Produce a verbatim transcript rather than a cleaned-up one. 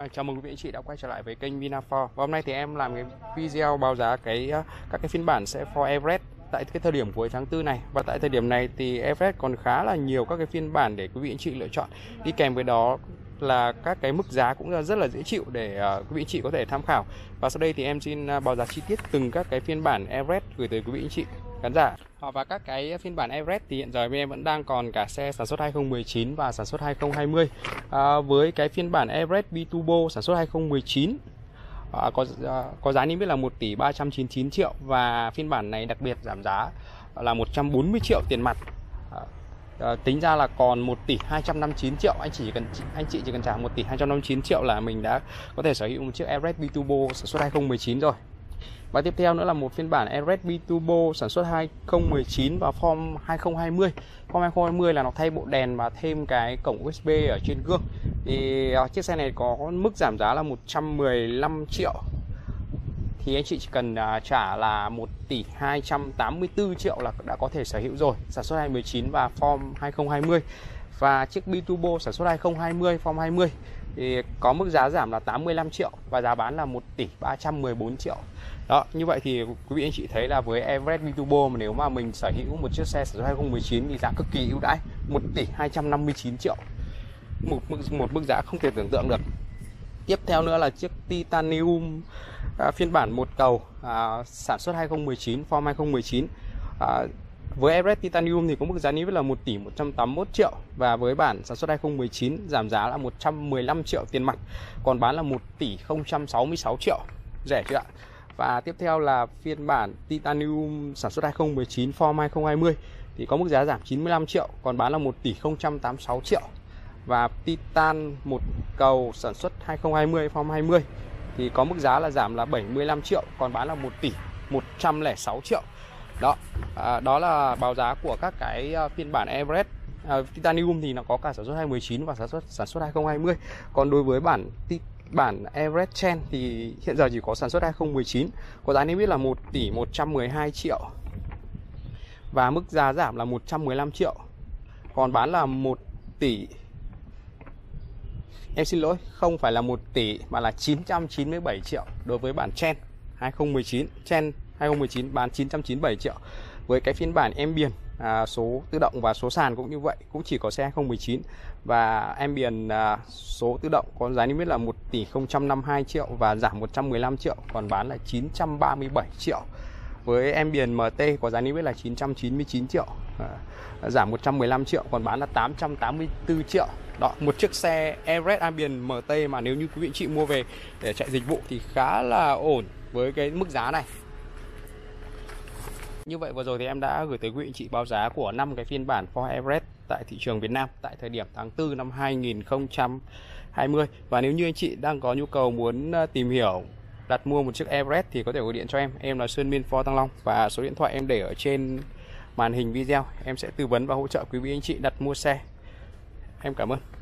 Chào mừng quý vị anh chị đã quay trở lại với kênh Vinafor. Và hôm nay thì em làm cái video báo giá cái các cái phiên bản xe Ford Everest tại cái thời điểm cuối tháng tư này. Và tại thời điểm này thì Everest còn khá là nhiều các cái phiên bản để quý vị anh chị lựa chọn. Đi kèm với đó là các cái mức giá cũng rất là dễ chịu để uh, quý vị anh chị có thể tham khảo. Và sau đây thì em xin uh, báo giá chi tiết từng các cái phiên bản Everest gửi tới quý vị anh chị khán giả. Và các cái phiên bản Everest thì hiện giờ bên em vẫn đang còn cả xe sản xuất hai không một chín và sản xuất hai không hai không. À, với cái phiên bản Everest B Turbo sản xuất hai không một chín à, có à, có giá niêm yết là một tỷ ba trăm chín mươi chín triệu, và phiên bản này đặc biệt giảm giá là một trăm bốn mươi triệu tiền mặt. À, à, tính ra là còn một tỷ hai trăm năm mươi chín triệu. Anh chỉ cần anh chị chỉ cần trả một tỷ hai trăm năm mươi chín triệu là mình đã có thể sở hữu một chiếc Everest B Turbo sản xuất hai không một chín rồi. Và tiếp theo nữa là một phiên bản Everest B Turbo sản xuất hai không một chín và form hai không hai không. Form hai không hai không là nó thay bộ đèn và thêm cái cổng u ét bê ở trên gương. Thì uh, chiếc xe này có mức giảm giá là một trăm mười lăm triệu. Thì anh chị chỉ cần uh, trả là một tỷ hai trăm tám mươi tư triệu là đã có thể sở hữu rồi. Sản xuất hai không một chín và form hai không hai không. Và chiếc B Turbo sản xuất hai không hai không, form hai mươi thì có mức giá giảm là tám mươi lăm triệu và giá bán là một tỷ ba trăm mười bốn triệu. Đó, như vậy thì quý vị anh chị thấy là với Everest B Turbo mà nếu mà mình sở hữu một chiếc xe sản xuất hai không một chín thì giá cực kỳ ưu đãi, một tỷ hai trăm năm mươi chín triệu. Một mức một mức giá không thể tưởng tượng được. Tiếp theo nữa là chiếc Titanium à, phiên bản một cầu à, sản xuất hai không một chín, form hai không một chín. À, với Everest Titanium thì có mức giá niêm yết là một tỷ một trăm tám mươi mốt triệu, và với bản sản xuất hai không một chín giảm giá là một trăm mười lăm triệu tiền mặt, còn bán là một tỷ không trăm sáu mươi sáu triệu. Rẻ chưa ạ? Và tiếp theo là phiên bản Titanium sản xuất hai không một chín, form hai không hai không thì có mức giá giảm chín mươi lăm triệu, còn bán là một tỷ không trăm tám mươi sáu triệu. Và Titan một cầu sản xuất hai không hai không, form hai mươi thì có mức giá là giảm là bảy mươi lăm triệu, còn bán là một tỷ một trăm lẻ sáu triệu. Đó, à, đó là báo giá của các cái phiên bản Everest. à, Titanium thì nó có cả sản xuất hai không một chín và sản xuất sản xuất hai không hai không. Còn đối với bản bản Everest Trend thì hiện giờ chỉ có sản xuất hai không một chín, có giá niêm yết là một tỷ một trăm mười hai triệu và mức giá giảm là một trăm mười lăm triệu, còn bán là một tỷ, em xin lỗi, không phải là một tỷ mà là chín trăm chín mươi bảy triệu đối với bản Trend hai không một chín. Trend hai không một chín bán chín trăm chín mươi bảy triệu. Với cái phiên bản Ambient à, số tự động và số sàn cũng như vậy, cũng chỉ có xe hai không một chín và Ambient à, số tự động có giá niêm yết là một tỷ không trăm năm mươi hai triệu và giảm một trăm mười lăm triệu, còn bán là chín trăm ba mươi bảy triệu. Với Ambient em tê có giá niêm yết là chín trăm chín mươi chín triệu, à, giảm một trăm mười lăm triệu, còn bán là tám trăm tám mươi tư triệu. Đó, một chiếc xe Everest Ambient em tê mà nếu như quý vị chị mua về để chạy dịch vụ thì khá là ổn với cái mức giá này. Như vậy vừa rồi thì em đã gửi tới quý vị chị báo giá của năm cái phiên bản Ford Everest tại thị trường Việt Nam tại thời điểm tháng tư năm hai nghìn không trăm hai mươi. Và nếu như anh chị đang có nhu cầu muốn tìm hiểu đặt mua một chiếc Everest thì có thể gọi điện cho em. Em là Sơn Min Ford Thăng Long và số điện thoại em để ở trên màn hình video. Em sẽ tư vấn và hỗ trợ quý vị anh chị đặt mua xe. Em cảm ơn.